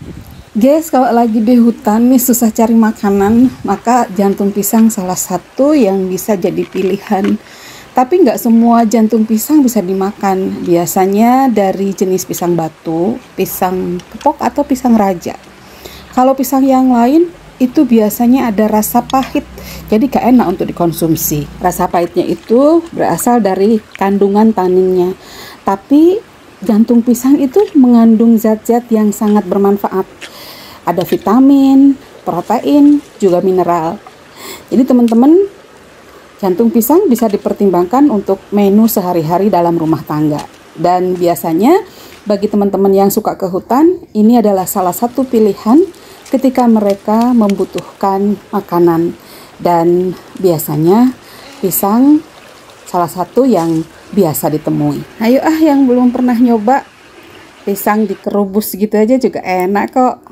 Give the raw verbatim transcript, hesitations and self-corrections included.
Guys, kalau lagi di hutan nih susah cari makanan, maka jantung pisang salah satu yang bisa jadi pilihan. Tapi nggak semua jantung pisang bisa dimakan. Biasanya dari jenis pisang batu, pisang kepok atau pisang raja. Kalau pisang yang lain itu biasanya ada rasa pahit, jadi gak enak untuk dikonsumsi. Rasa pahitnya itu berasal dari kandungan taninnya. Tapi jantung pisang itu mengandung zat-zat yang sangat bermanfaat. Ada vitamin, protein, juga mineral. Jadi teman-teman, jantung pisang bisa dipertimbangkan untuk menu sehari-hari dalam rumah tangga. Dan biasanya bagi teman-teman yang suka ke hutan, ini adalah salah satu pilihan ketika mereka membutuhkan makanan. Dan biasanya pisang salah satu yang biasa ditemui. Ayo ah yang belum pernah nyoba, pisang dikerubus gitu aja juga enak kok.